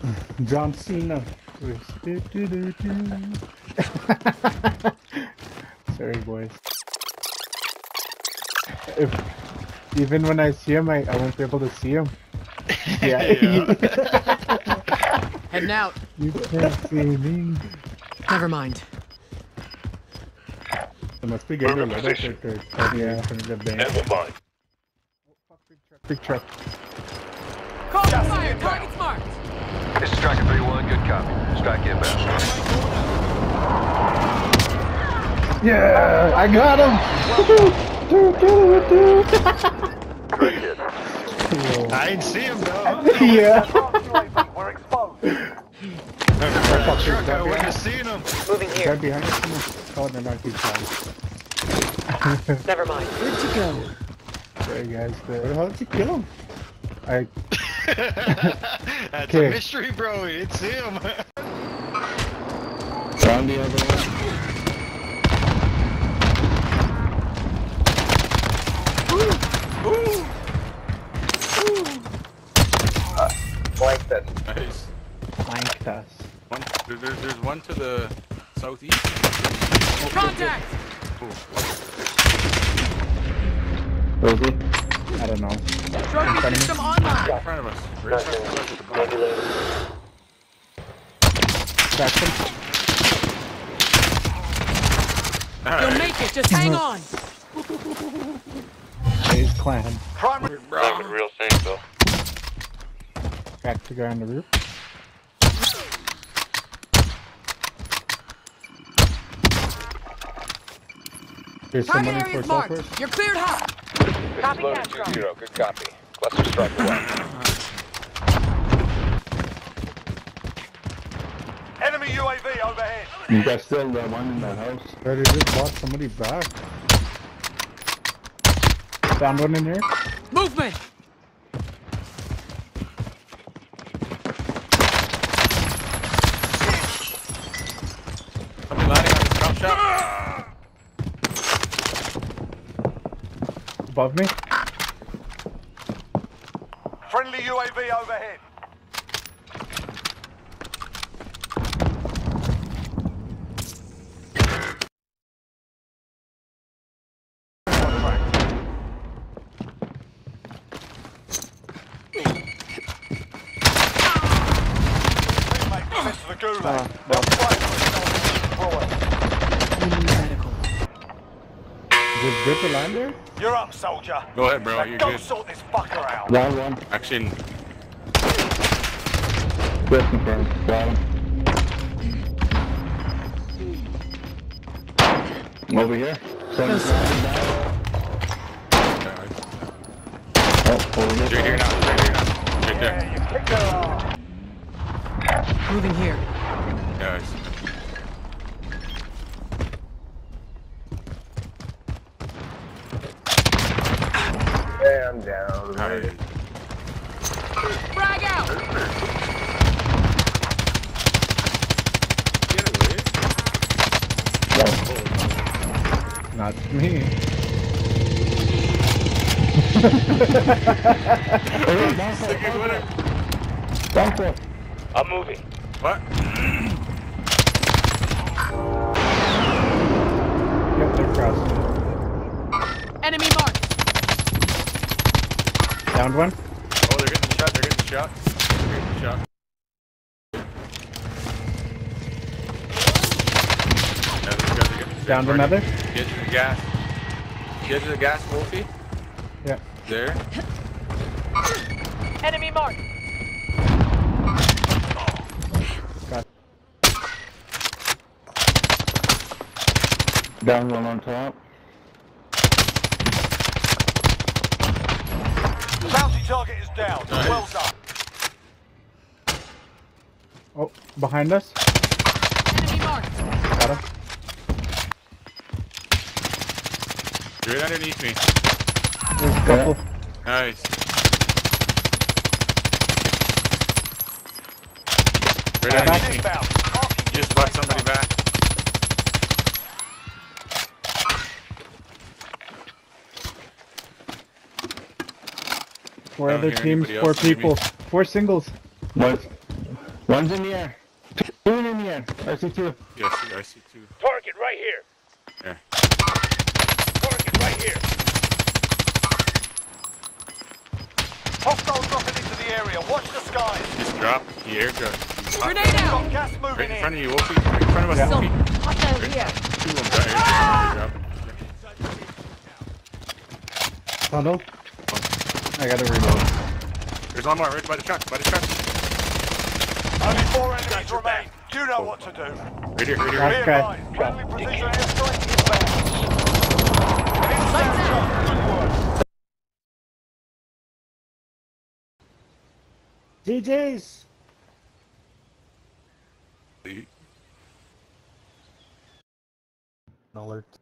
John Cena. Sorry, boys. Even when I see him, I won't be able to see him. Yeah. Heading out. You can't see me. Never mind. It must be getting a little bit. Yeah, from the bank. Never mind. Big truck. Call for fire. Target's marked. This is Striker 3-1. Good copy. Strike inbound. Yeah, I got him. Great hit. I didn't see him though. Yeah. We're exposed. Truck, I wouldn't have seen him. Moving Right here. behind us. Oh, they're not keep trying. Never mind. Good to go. Sorry, guys. How did you kill him? That's a mystery, bro. We didn't see him. Found the other one. Blank that. Nice. Flanked us. There's one to the southeast. Contact! Where is he? I don't know. Trophy system online. In front of us. Right in front of us at the bottom. That's him. You'll make it. Just hang on. His clan. Primary. Bro. Real thing though. Back to guy on the roof. There's Target somebody for area's marked. sulfurs. You're cleared hot. Copy that. 2-0. Good copy. Cluster strike away. Enemy UAV overhead. You guys still the one in the house? But it just bought somebody back. Found one in here? Movement. Somebody landing on the drop shot. Above me? Friendly UAV overhead. Is it good to land there? You're up, soldier. Go ahead, bro. You're Go good. sort this fucker out. Down one. Action. Good confirmed. Got him. Over here. Right here now. Right here now. Right there. You kicked her off. Moving here. Guys. I'm down. Alright. Frag out. Get away. Not me. Second winner. I'm moving. What? Yep, they're crossing. Enemy marked. Downed one. Oh, they're getting shot. They're getting shot. They're getting shot. Yeah, these guys are getting Downed another. Get to the gas. Get to the gas, Wolfie. Yeah. There. Enemy marked. Down one on top. Bounty target is down. Nice. Well done. Oh, behind us. Enemy marked. Got him. You're right underneath me. There's a couple. Nice. Right underneath me. Inbound. Just bought somebody back. Four I don't other hear teams, anybody 4 else, maybe. people, 4 singles. What? One's in the air. Two in the air. RC2. Yeah, I see two. Target right here. Yeah. Target right here. Hostile dropping into the area. Watch the skies. Just drop. The air drop. Grenade Got out! gas moving Right in in. front of you, Wolfie. Right in front of us, Yeah. Wolfie. Hostile here. Two of them got air drop. Tunnel. I gotta reload. There's one more right by the truck. By the truck. Only 4 enemies remain. You know what to do. Right here. Right here. Last Be guy. advised, friendly precision airstrike inbound. Inside shot. Good work. GG's. Right. Alert.